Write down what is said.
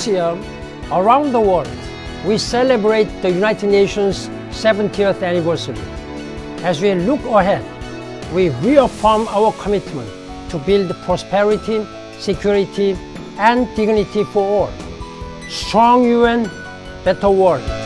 This year, around the world, we celebrate the United Nations 70th anniversary. As we look ahead, we reaffirm our commitment to build prosperity, security, and dignity for all. Strong UN, better world.